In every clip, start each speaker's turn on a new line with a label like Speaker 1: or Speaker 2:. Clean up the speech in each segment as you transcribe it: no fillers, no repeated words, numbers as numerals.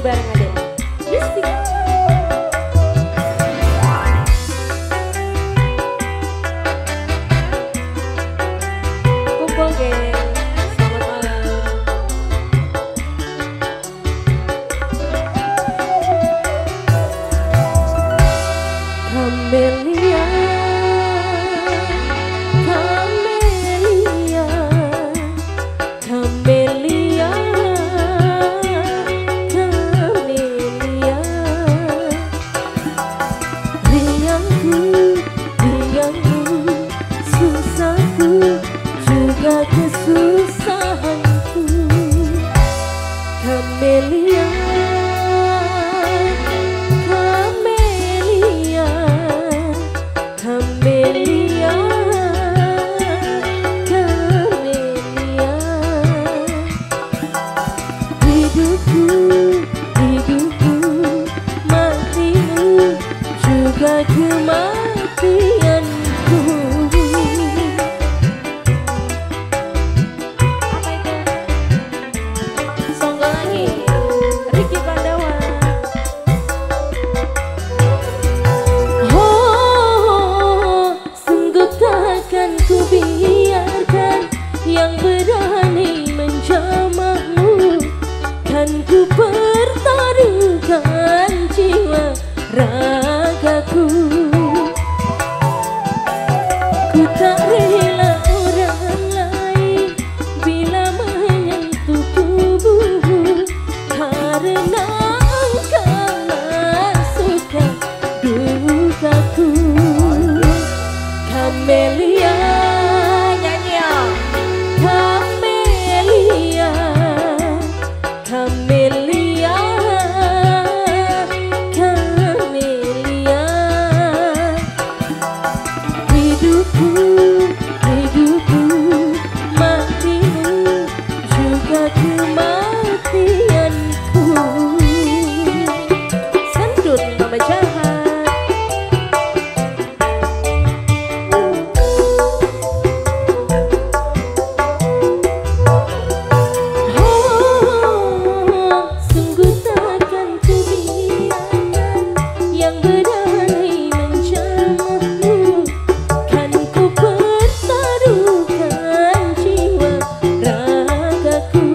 Speaker 1: bareng adek. Mistik. Kumpul geng. Selamat malam. Camelia, Camelia, Camelia, Camelia. Riangku, riangku, susahku, juga kesusahanku. Camelia, Camelia, Camelia, Camelia. Hidupku, hidupku, matimu, juga kematianku. Apa itu? Songgo lagi, Ricky Pandawa. Oh, sungguh takkan ku biarkan yang berani menjamahmu. Kan ku pertaruhkan jiwa ragaku. Ku tak rela orang lain bila menyentuh tubuhmu, karena engkaulah suka dukaku. Camelia, nyanyi ya. Camelia, Camelia, Camelia. Hidupku, hidupku, matimu, juga kematianku. Sendut Mama Jahat. Oh, sungguh takkan ku biarkan yang berani menjamahmu. Kan ku pertaruhkan jiwa ragaku.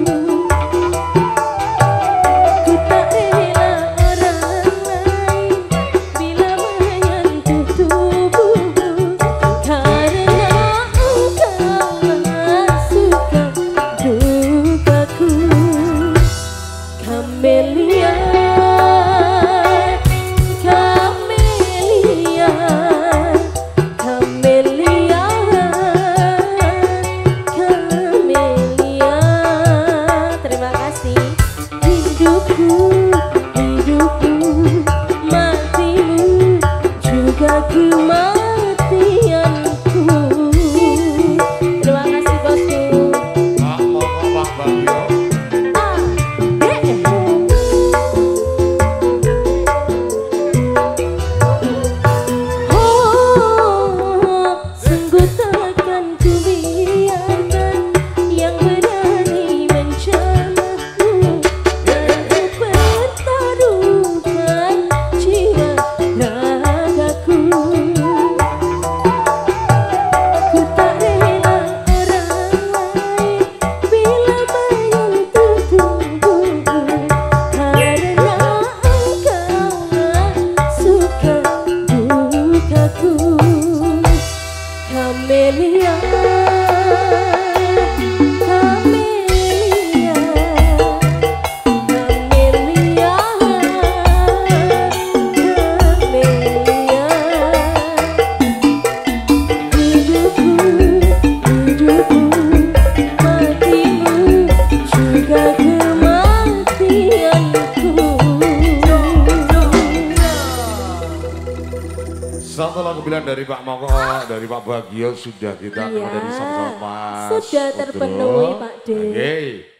Speaker 1: Ku tak rela orang lain bila menyentuh tubuhmu, karena engkaulah suka dukaku. Camelia, Camelia, Camelia, Camelia. Terima kasih. Hidupku, hidupku, matimu, juga kematianku. Terima kasih bosku.
Speaker 2: Pak Moko Pak Bagio.
Speaker 1: Oh, sungguh takkan ku biarkan yang berani menjamahmu. Ku pertaruhkan jiwa ragaku. Ku tak rela orang lain bila menyentuh tubuhmu, karena engkaulah suka dukaku. Camelia, Camelia, Camelia, Camelia. Hidupku, hidupku, matimu, juga kematianku.
Speaker 2: Satu lagu pilihan dari Pak Moko, dari Pak Bagio sudah kita
Speaker 1: Iya,
Speaker 2: dari sama-sama Mas.
Speaker 1: sudah terpenuhi,
Speaker 2: Udro.
Speaker 1: Pak D.
Speaker 2: Oke.